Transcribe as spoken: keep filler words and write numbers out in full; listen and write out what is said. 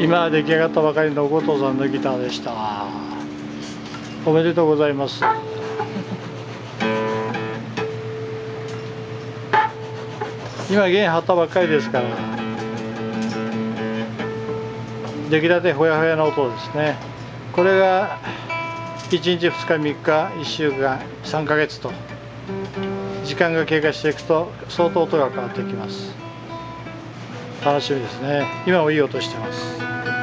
今出来上がったばかりの後藤さんのギターでした。おめでとうございます。今弦張ったばっかりですから、出来たてほやほやの音ですね。これがいちにちふつかみっかいっしゅうかんさんかげつと時間が経過していくと相当音が変わってきます。楽しみですね。今もいい音してます。